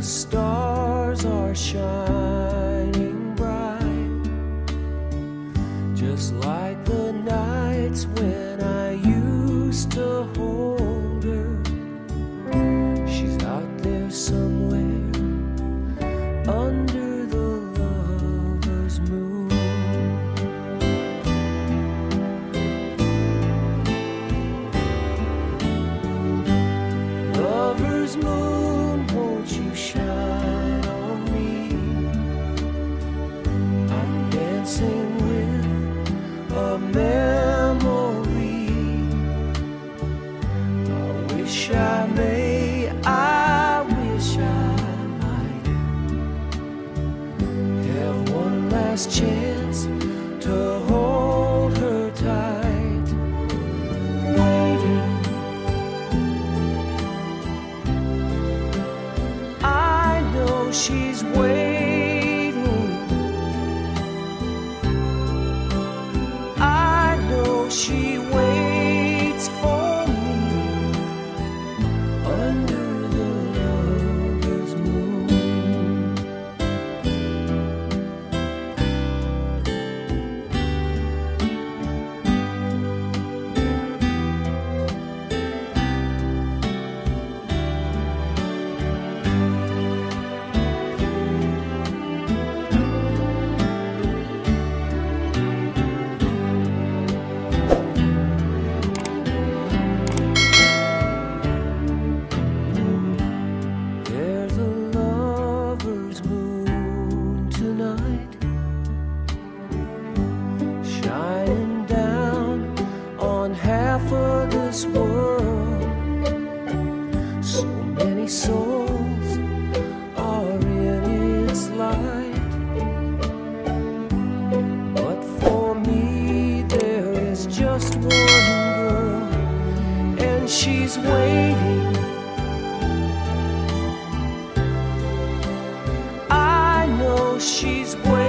stars are shining bright, just like the nights when I used to hold her. She's out there somewhere under the lover's moon. Lover's moon, won't you shine on me? I'm dancing with a memory. I wish I may, I wish I might have one last chance to hold her tight. Waiting, I know she's waiting. I know she waits for me under the lover's moon. There's a lover's moon tonight, shining down on half of this world. So many souls are in its light, but for me there is just one girl, and she's waiting. I know she's waiting.